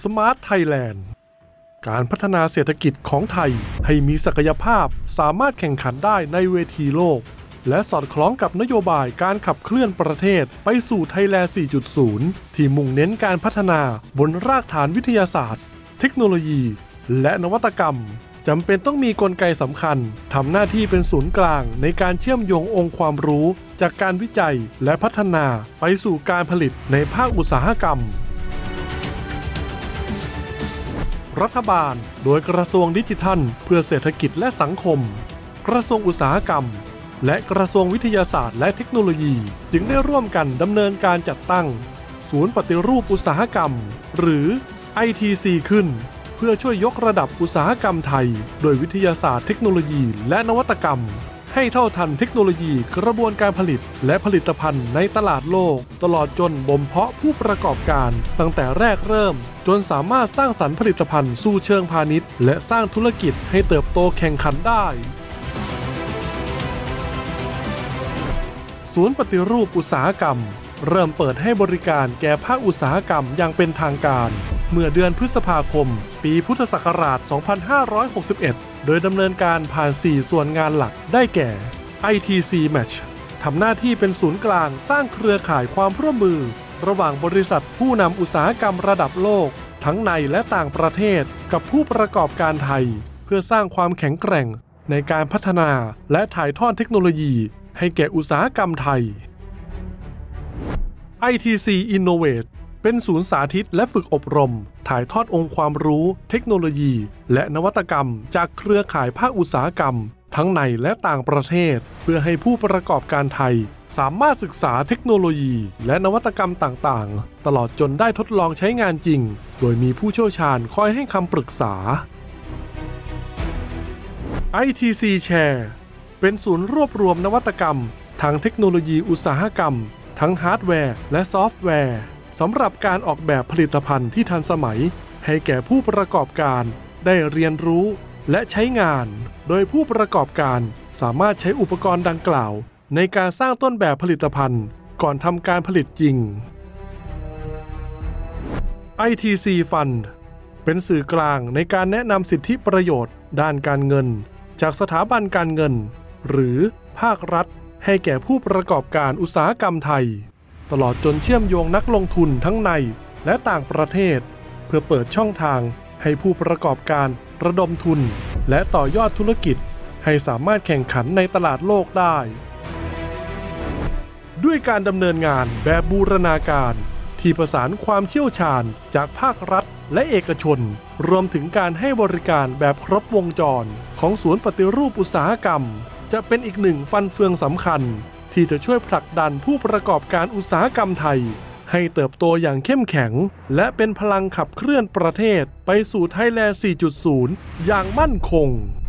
Smart Thailand การพัฒนาเศรษฐกิจของไทยให้มีศักยภาพสามารถแข่งขันได้ในเวทีโลกและสอดคล้องกับนโยบายการขับเคลื่อนประเทศไปสู่ Thailand 4.0 ที่มุ่งเน้นการพัฒนาบนรากฐานวิทยาศาสตร์เทคโนโลยีและนวัตกรรมจำเป็นต้องมีกลไกสำคัญทำหน้าที่เป็นศูนย์กลางในการเชื่อมโยงองค์ความรู้จากการวิจัยและพัฒนาไปสู่การผลิตในภาคอุตสาหกรรมรัฐบาลโดยกระทรวงดิจิทัลเพื่อเศรษฐกิจและสังคมกระทรวงอุตสาหกรรมและกระทรวงวิทยาศาสตร์และเทคโนโลยีจึงได้ร่วมกันดำเนินการจัดตั้งศูนย์ปฏิรูปอุตสาหกรรมหรือ ITC ขึ้นเพื่อช่วยยกระดับอุตสาหกรรมไทยโดยวิทยาศาสตร์เทคโนโลยีและนวัตกรรมให้เท่าทันเทคโนโลยีกระบวนการผลิตและผลิตภัณฑ์ในตลาดโลกตลอดจนบ่มเพาะผู้ประกอบการตั้งแต่แรกเริ่มจนสามารถสร้างสรรค์ผลิตภัณฑ์สู่เชิงพาณิชย์และสร้างธุรกิจให้เติบโตแข่งขันได้ศูนย์ปฏิรูปอุตสาหกรรมเริ่มเปิดให้บริการแก่ภาคอุตสาหกรรมอย่างเป็นทางการเมื่อเดือนพฤษภาคมปีพุทธศักราช 2561 โดยดำเนินการผ่าน 4 ส่วนงานหลักได้แก่ ITC Match ทำหน้าที่เป็นศูนย์กลางสร้างเครือข่ายความร่วมมือระหว่างบริษัทผู้นำอุตสาหกรรมระดับโลกทั้งในและต่างประเทศกับผู้ประกอบการไทยเพื่อสร้างความแข็งแกร่งในการพัฒนาและถ่ายทอดเทคโนโลยีให้แก่อุตสาหกรรมไทย ITC Innovate เป็นศูนย์สาธิตและฝึกอบรมถ่ายทอดองค์ความรู้เทคโนโลยีและนวัตกรรมจากเครือข่ายภาคอุตสาหกรรมทั้งในและต่างประเทศเพื่อให้ผู้ประกอบการไทยสามารถศึกษาเทคโนโลยีและนวัตกรรมต่างๆตลอดจนได้ทดลองใช้งานจริงโดยมีผู้เชี่ยวชาญคอยให้คำปรึกษา ITC Share เป็นศูนย์รวบรวมนวัตกรรมทางเทคโนโลยีอุตสาหกรรมทั้งฮาร์ดแวร์และซอฟต์แวร์สำหรับการออกแบบผลิตภัณฑ์ที่ทันสมัยให้แก่ผู้ประกอบการได้เรียนรู้และใช้งานโดยผู้ประกอบการสามารถใช้อุปกรณ์ดังกล่าวในการสร้างต้นแบบผลิตภัณฑ์ก่อนทำการผลิตจริง ITC Fund เป็นสื่อกลางในการแนะนำสิทธิประโยชน์ด้านการเงินจากสถาบันการเงินหรือภาครัฐให้แก่ผู้ประกอบการอุตสาหกรรมไทยตลอดจนเชื่อมโยงนักลงทุนทั้งในและต่างประเทศเพื่อเปิดช่องทางให้ผู้ประกอบการระดมทุนและต่อยอดธุรกิจให้สามารถแข่งขันในตลาดโลกได้ด้วยการดำเนินงานแบบบูรณาการที่ประสานความเชี่ยวชาญจากภาครัฐและเอกชนรวมถึงการให้บริการแบบครบวงจรของศูนย์ปฏิรูปอุตสาหกรรมจะเป็นอีกหนึ่งฟันเฟืองสำคัญที่จะช่วยผลักดันผู้ประกอบการอุตสาหกรรมไทยให้เติบโตอย่างเข้มแข็งและเป็นพลังขับเคลื่อนประเทศไปสู่ Thailand 4.0 อย่างมั่นคง